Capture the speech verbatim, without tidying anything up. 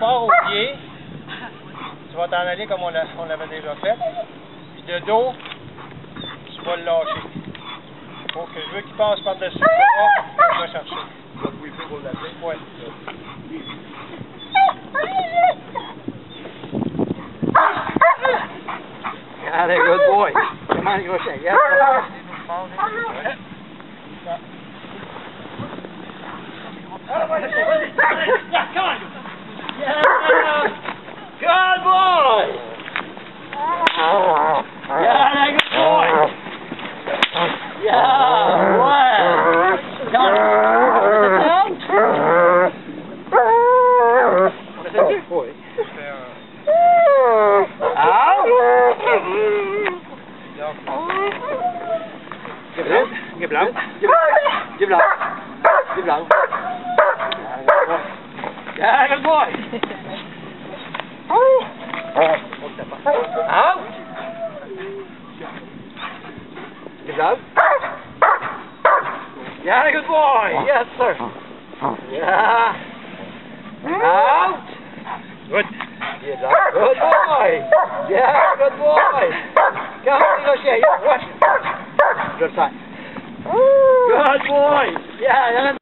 pars au pied. Tu vas t'en aller comme on l'avait déjà fait. Puis de dos, tu vas le lâcher. Faut que je veux qu'il passe par-dessus le bras, il va chercher. Tu vas pouiller pour l'appeler? Ouais. Got it, good boy. Come on, go shake. Yeah. Yeah, come on. Yeah. Good boy. Yeah, good boy. Yeah, well. Come on. What is it, boy? Out. Give it out. Give it out. Give it out. Give it out. Yeah, good boy. Out. Give it out. Yeah, good boy. Yes, sir. Yeah. Out. Good. Give it out. Good boy. Yeah, good boy. Come on, negotiate. Watch. Good side. Good boy. Yeah,